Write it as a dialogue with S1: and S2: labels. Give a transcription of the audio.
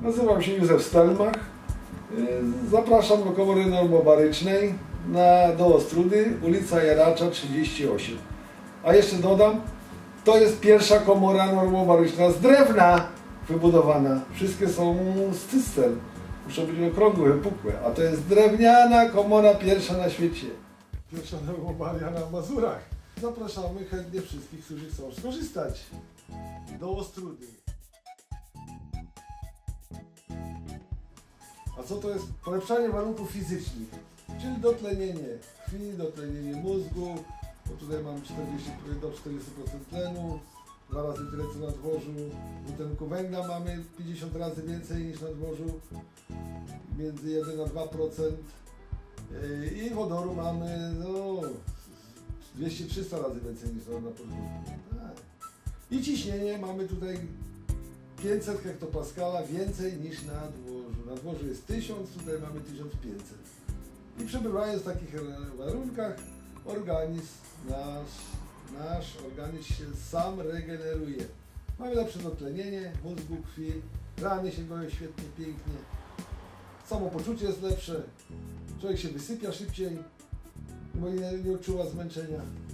S1: Nazywam się Józef Stelmach. Zapraszam do komory normobarycznej do Ostródy, ulica Jaracza 38. A jeszcze dodam, to jest pierwsza komora normobaryczna z drewna wybudowana. Wszystkie są z cystern. Muszą być okrągłe, wypukłe. A to jest drewniana komora pierwsza na świecie. Pierwsza normobaria na Mazurach. Zapraszamy chętnie wszystkich, którzy chcą skorzystać. Do Ostródy. A co to jest? Polepszanie warunków fizycznych, czyli dotlenienie krwi, dotlenienie mózgu, bo tutaj mam 40 do 40% tlenu, 2 razy tyle co na dworzu, dwutlenku węgla mamy 50 razy więcej niż na dworzu, między 1 a 2%, i wodoru mamy 200-300 razy więcej niż na podwórku. Tak. I ciśnienie mamy tutaj 500 hektopaskala więcej niż na dworzu. Na dworzu jest 1000, tutaj mamy 1500. I przebywając w takich warunkach, nasz organizm się sam regeneruje. Mamy lepsze dotlenienie mózgu, krwi, rany się goją świetnie, pięknie. Samopoczucie jest lepsze, człowiek się wysypia szybciej, bo nie odczuwa zmęczenia.